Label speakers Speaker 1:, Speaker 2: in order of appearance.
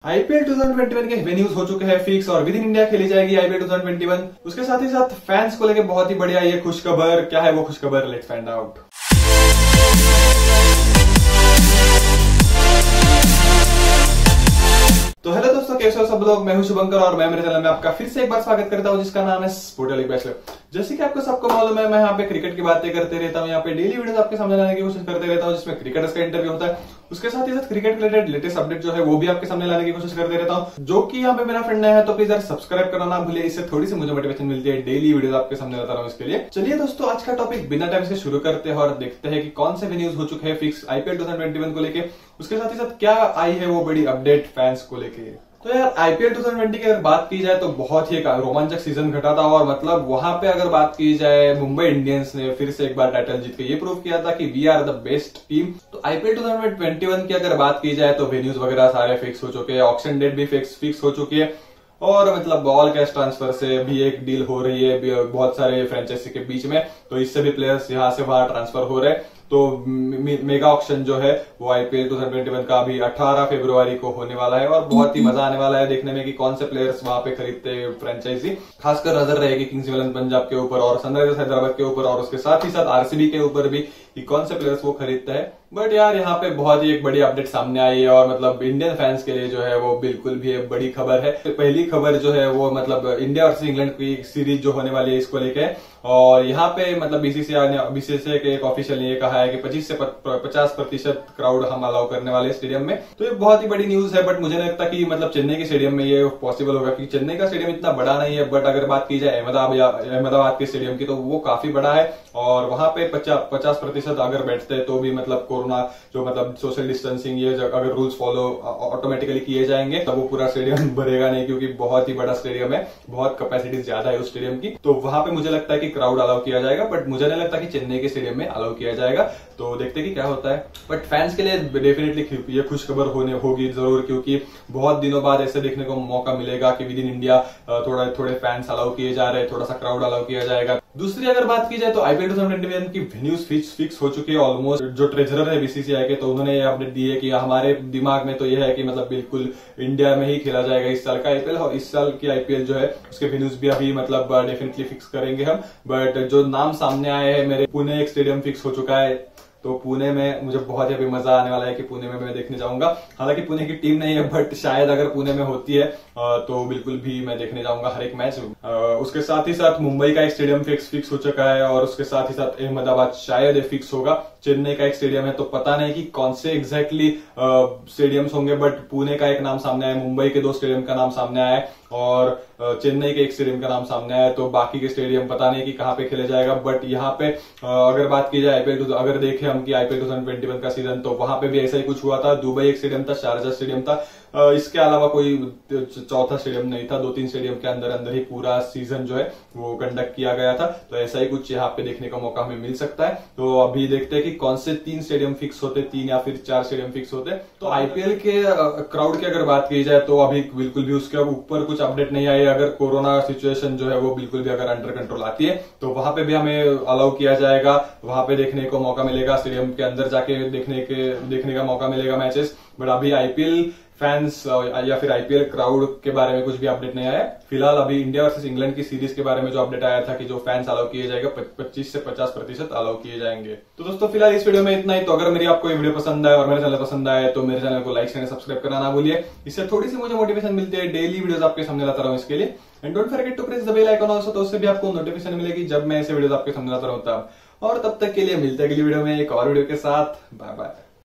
Speaker 1: IPL 2021 के venues हो चुके हैं फिक्स और विद इन इंडिया खेली जाएगी आईपीएल 2021। उसके साथ ही साथ फैंस को लेके बहुत ही बढ़िया ये खुशखबर। क्या है वो खुशखबर, लेट्स फाइंड आउट। तो हेलो दोस्तों, कैसे हो सब लोग। मैं हूं शुभंकर और मैं मेरे चैनल में आपका फिर से एक बार स्वागत करता हूं जिसका नाम है स्पोर्ट्स बैचलर। जैसे कि आपको सबको मालूम है, मैं यहाँ पे क्रिकेट की बातें करते रहता हूँ, यहाँ पे डेली वीडियोस आपके सामने लाने की कोशिश करते रहता हूँ जिसमें क्रिकेटर्स का इंटरव्यू होता है। उसके साथ ही साथ क्रिकेट रिलेटेड लेटेस्ट अपडेट जो है वो भी आपके सामने लाने की कोशिश करते रहता हूँ। जो कि यहाँ पे मेरा फ्रेंड है तो प्लीज यार सब्सक्राइब करना ना भूलिए, इससे थोड़ी सी मुझे मोटिवेशन मिलती है, डेली वीडियोस आपके सामने लाता हूँ इसके लिए। चलिए दोस्तों, आज का टॉपिक बिना टाइम से शुरू करते हैं और देखते हैं कि कौन से न्यूज हो चुके हैं फिक्स आईपीएल 2021 को लेके। उसके साथ ही साथ क्या आई है वो बड़ी अपडेट फैंस को लेके। तो यार आईपीएल 2020 की अगर बात की जाए तो बहुत ही एक रोमांचक सीजन घटा था और मतलब वहां पे अगर बात की जाए, मुंबई इंडियंस ने फिर से एक बार टाइटल जीत के ये प्रूव किया था कि we are the best team. तो आईपीएल 2021 की अगर बात की जाए तो वेन्यूज वगैरह सारे फिक्स हो चुके हैं, ऑक्शन डेट भी फिक्स हो चुकी है और मतलब ऑल कैश ट्रांसफर से भी एक डील हो रही है बहुत सारे फ्रेंचाइजी के बीच में, तो इससे भी प्लेयर्स यहाँ से वहां ट्रांसफर हो रहे हैं। तो मेगा ऑक्शन जो है वो आईपीएल 2021 का अभी 18 फरवरी को होने वाला है और बहुत ही मजा आने वाला है देखने में कि कौन से प्लेयर्स वहां पे खरीदते हैं फ्रेंचाइजी। खासकर नजर रहेगी किंग्स इलेवन पंजाब के ऊपर और सनराइजर्स हैदराबाद के ऊपर और उसके साथ ही साथ आरसीबी के ऊपर भी कि कौन से प्लेयर्स वो खरीदते हैं। बट यार यहाँ पे बहुत ही एक बड़ी अपडेट सामने आई है और मतलब इंडियन फैंस के लिए जो है वो बिल्कुल भी एक बड़ी खबर है। पहली खबर जो है वो मतलब इंडिया वर्सेस इंग्लैंड की सीरीज जो होने वाली है इसको लेके, और यहाँ पे मतलब बीसीसीआई के एक ऑफिशियल ने ये कहा है कि 25 से 50% क्राउड हम अलाउ करने वाले स्टेडियम में। तो ये बहुत ही बड़ी न्यूज है, बट मुझे नहीं लगता कि मतलब चेन्नई के स्टेडियम में ये पॉसिबल होगा क्योंकि चेन्नई का स्टेडियम इतना बड़ा नहीं है। बट अगर बात की जाए अहमदाबाद के स्टेडियम की तो वो काफी बड़ा है और वहां पे 50% अगर बैठते हैं तो भी मतलब कोरोना जो मतलब सोशल डिस्टेंसिंग ये अगर रूल्स फॉलो ऑटोमेटिकली किए जाएंगे तब वो पूरा स्टेडियम भरेगा नहीं क्योंकि बहुत ही बड़ा स्टेडियम है, बहुत कैपेसिटी ज्यादा है उस स्टेडियम की। तो वहां पे मुझे लगता है कि क्राउड अलाउ किया जाएगा, बट मुझे नहीं लगता कि चेन्नई के स्टेडियम में अलाउ किया जाएगा। तो देखते हैं कि क्या होता है। बट फैंस के लिए डेफिनेटली ये खुशखबर होगी जरूर, क्योंकि बहुत दिनों बाद ऐसे देखने को मौका मिलेगा कि विद इन इंडिया थोड़े फैंस अलाउ किए जा रहे हैं, थोड़ा सा क्राउड अलाउ किया जाएगा। दूसरी अगर बात की जाए तो आईपीएल 2021 की वेन्यूज फिक्स हो चुकी है ऑलमोस्ट। जो ट्रेजरर है बीसीसीआई के, तो उन्होंने ये अपडेट दी है कि हमारे दिमाग में तो ये है कि मतलब बिल्कुल इंडिया में ही खेला जाएगा इस साल का आईपीएल, और इस साल की आईपीएल जो है उसके वेन्यूज भी अभी मतलब डेफिनेटली फिक्स करेंगे हम। बट जो नाम सामने आए हैं, मेरे पुणे एक स्टेडियम फिक्स हो चुका है, तो पुणे में मुझे बहुत ही अभी मजा आने वाला है कि पुणे में मैं देखने जाऊंगा। हालांकि पुणे की टीम नहीं है, बट शायद अगर पुणे में होती है तो बिल्कुल भी मैं देखने जाऊंगा हर एक मैच। उसके साथ ही साथ मुंबई का एक स्टेडियम फिक्स हो चुका है और उसके साथ ही साथ अहमदाबाद शायद फिक्स होगा। चेन्नई का एक स्टेडियम है, तो पता नहीं कि कौन से एग्जैक्टली स्टेडियम्स होंगे, बट पुणे का एक नाम सामने आया, मुंबई के 2 स्टेडियम का नाम सामने आया है और चेन्नई के एक स्टेडियम का नाम सामने आया है। तो बाकी के स्टेडियम पता नहीं कि कहाँ पे खेले जाएगा। बट यहाँ पे अगर बात की जाए आईपीएल, अगर देखें हम कि आईपीएल 2021 का सीजन, तो वहां पे भी ऐसा ही कुछ हुआ था। दुबई एक स्टेडियम था, शारजा स्टेडियम था, इसके अलावा कोई चौथा स्टेडियम नहीं था। 2-3 स्टेडियम के अंदर ही पूरा सीजन जो है वो कंडक्ट किया गया था। तो ऐसा ही कुछ यहाँ पे देखने का मौका हमें मिल सकता है। तो अभी देखते हैं कि कौन से 3 स्टेडियम फिक्स होते, 3 या फिर 4 स्टेडियम फिक्स होते। तो आईपीएल के क्राउड की अगर बात की जाए तो अभी बिल्कुल भी उसके ऊपर कुछ अपडेट नहीं आई। अगर कोरोना सिचुएशन जो है वो बिल्कुल भी अगर अंडर कंट्रोल आती है तो वहां पे भी हमें अलाउ किया जाएगा, वहां पे देखने को मौका मिलेगा, स्टेडियम के अंदर जाके देखने का मौका मिलेगा मैचेस। बट अभी आईपीएल फैंस या फिर आईपीएल क्राउड के बारे में कुछ भी अपडेट नहीं आया। फिलहाल अभी इंडिया वर्सेस इंग्लैंड की सीरीज के बारे में जो अपडेट आया था कि जो फैंस अलाउ किए जाएगा 25 से 50% अलाउ किए जाएंगे। तो दोस्तों फिलहाल इस वीडियो में इतना ही। तो अगर मेरी आपको ये वीडियो पसंद आए और मेरा चैनल पसंद आए तो मेरे चैनल को लाइक शेयर सब्सक्राइब करना ना भूलिए, इससे थोड़ी सी मुझे मोटिवेशन मिलती है, डेली वीडियोस आपके सामने लाता रहूं इसके लिए। And don't forget to press the bell icon also, तो उससे भी आपको नोटिफिकेशन मिलेगी जब मैं ऐसे वीडियोस आपके सामने लाता रहूं तब। और तब तक के लिए मिलते हैं अगली वीडियो में एक और वीडियो के साथ। Bye bye.